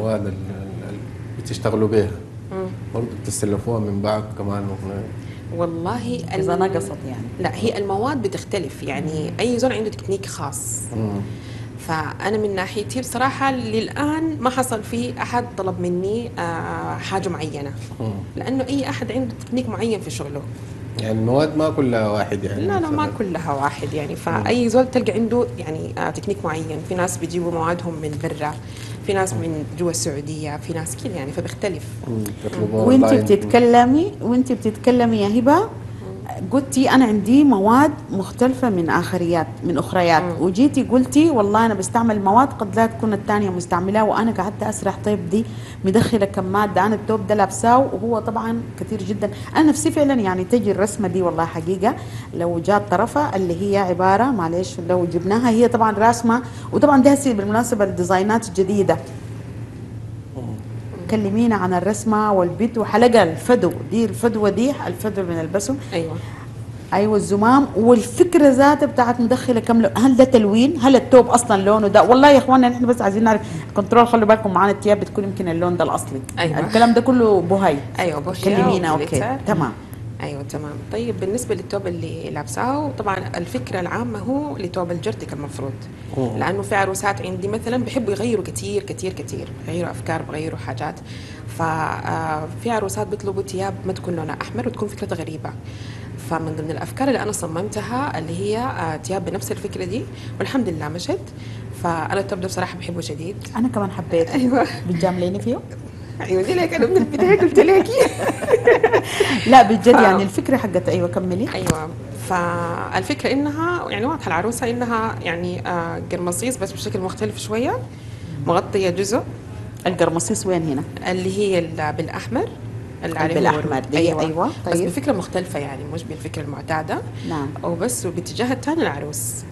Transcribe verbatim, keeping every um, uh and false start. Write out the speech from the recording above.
المواد اللي بتشتغلوا بيها برضه بتستلفوها من بعض كمان ممكن؟ والله اذا نقصت يعني. لا، هي المواد بتختلف يعني، اي زول عنده تكنيك خاص. مم. فانا من ناحيتي بصراحه للان ما حصل في احد طلب مني آه، حاجه معينه، مم. لانه اي احد عنده تكنيك معين في شغله. يعني المواد ما كلها واحد يعني؟ لا لا، ما كلها واحد يعني، فاي زول تلقى عنده يعني آه، تكنيك معين. في ناس بيجيبوا موادهم من برا، في ناس من جوا السعوديه، في ناس كده يعني، فبيختلف. وانت بتتكلمي وانت بتتكلمي يا هبه قلتي انا عندي مواد مختلفه من اخريات من اخريات، مم. وجيتي قلتي والله انا بستعمل مواد قد لا تكون الثانيه مستعملاه، وانا قعدت اسرح طيب دي مدخله كم ماده، انا التوب ده لابساه وهو طبعا كثير جدا. انا نفسي فعلا يعني تجي الرسمه دي والله حقيقه لو جات طرفها اللي هي عباره معلش لو جبناها، هي طبعا راسمه، وطبعا ده هسي بالمناسبه الديزاينات الجديده. كلمينا عن الرسمه والبيت وحلقه الفدو دي، الفدوه دي الفدو اللي بنلبسه. ايوه ايوه الزمام، والفكره ذاتها بتاعت مدخله كم لون، هل ده تلوين؟ هل التوب اصلا لونه ده؟ والله يا اخوانا نحن بس عايزين نعرف كنترول، خلوا بالكم معانا الثياب بتكون يمكن اللون ده الاصلي. أيوة. الكلام ده كله بوهي. ايوه بوهي. كلمينا. اوكي تمام. ايوه تمام. طيب بالنسبه للتوب اللي لابساه، طبعا الفكره العامه هو لتوب الجرتك المفروض، أوه. لانه في عروسات عندي مثلا بيحبوا يغيروا كثير كثير كثير، بيغيروا افكار، بيغيروا حاجات. ففي عروسات بيطلبوا ثياب ما تكون لونها احمر وتكون فكرتها غريبه. فمن ضمن الافكار اللي انا صممتها اللي هي ثياب بنفس الفكره دي، والحمد لله مشت. فانا التوب ده بصراحه بحبه شديد. انا كمان حبيته. ايوه بتجامليني فيه؟ ايوه دي لك، انا من البدايه قلت لك. لا بجد يعني الفكره حقت. ايوه كملي. ايوه، فالفكره انها يعني واضحه العروسه انها يعني آه، قرمصيص بس بشكل مختلف شويه، مغطيه جزء. القرمصيص وين هنا؟ اللي هي ال- بالاحمر، اللي عليه بالاحمر دي. ايوه, أيوة. بس طيب. بفكره مختلفه يعني، مش بالفكره المعتاده. نعم. وبس، وباتجاه الثاني العروس.